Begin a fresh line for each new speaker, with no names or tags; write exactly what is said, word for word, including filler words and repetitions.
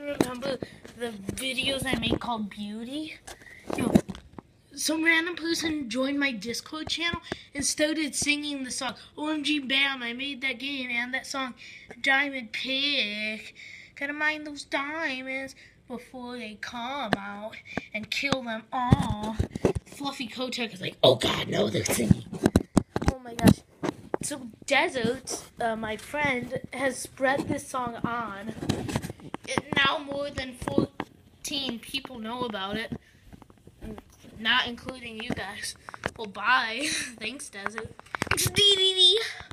remember the videos I made called Beauty? Yo, some random person joined my Discord channel and started singing the song O M G Bam, I made that game and that song Diamond Pick. Gotta mind those diamonds before they come out and kill them all. Fluffy Kotek is like, oh god, no, they're singing. Oh my gosh. So Desert, uh, my friend, has spread this song on. It, now more than fourteen people know about it. Not including you guys. Well, bye. Thanks, Desert. It's D D D.